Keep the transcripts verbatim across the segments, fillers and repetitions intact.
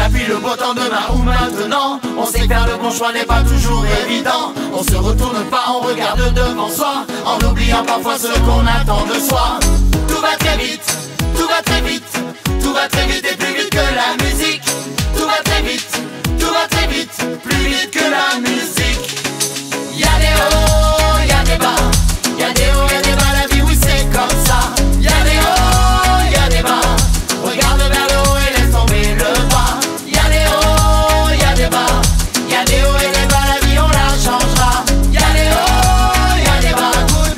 la pluie, le beau temps, demain ou maintenant. On sait que faire le bon choix n'est pas toujours évident. On se retourne pas, on regarde devant soi, en oubliant parfois ce qu'on attend de soi. Tout va très vite, tout va très vite, tout va très vite et plus vite que la musique. Tout va très vite, tout va très vite, plus vite que la musique. Y'a des hauts, y'a des bas, y'a des hauts, y'a des bas, la vie oui c'est comme ça. Y'a des hauts, y'a des bas, regarde vers le haut et laisse tomber le bas. Y'a des hauts, y'a des bas, y'a des hauts et des bas, la vie on la changera. Y'a des hauts, y'a des bas, good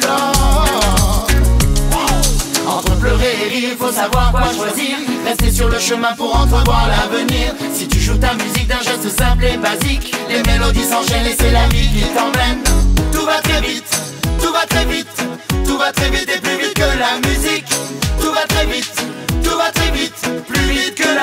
Lord. Entre pleurer et rire, faut savoir quoi choisir. Rester sur le chemin pour entrevoir l'avenir. Si tu joues ta musique d'un geste simple et basique, les mélodies s'enchaînent et c'est la vie qui t'emmène. Tout va très vite, tout va très vite, tout va très vite et plus vite que la musique. Tout va très vite, tout va très vite, plus vite que la